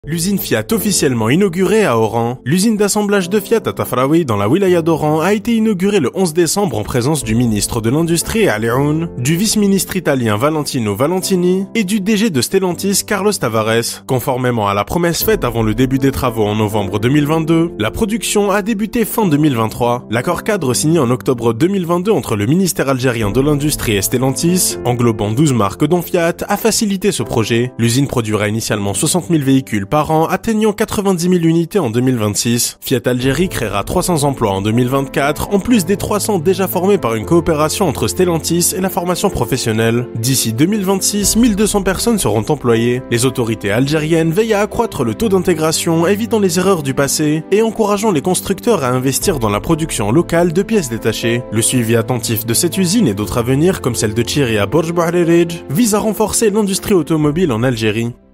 L'usine Fiat officiellement inaugurée à Oran. L'usine d'assemblage de Fiat à Tafraoui dans la wilaya d'Oran a été inaugurée le 11 décembre en présence du ministre de l'Industrie Ali Aoun, du vice-ministre italien Valentino Valentini et du DG de Stellantis Carlos Tavares. Conformément à la promesse faite avant le début des travaux en novembre 2022, la production a débuté fin 2023. L'accord cadre signé en octobre 2022 entre le ministère algérien de l'Industrie et Stellantis, englobant 12 marques dont Fiat, a facilité ce projet. L'usine produira initialement 60 000 véhicules par an, atteignant 90 000 unités en 2026. Fiat Algérie créera 300 emplois en 2024, en plus des 300 déjà formés par une coopération entre Stellantis et la formation professionnelle. D'ici 2026, 1200 personnes seront employées. Les autorités algériennes veillent à accroître le taux d'intégration, évitant les erreurs du passé et encourageant les constructeurs à investir dans la production locale de pièces détachées. Le suivi attentif de cette usine et d'autres à venir, comme celle de Chiri à Borj Bouharerij, vise à renforcer l'industrie automobile en Algérie.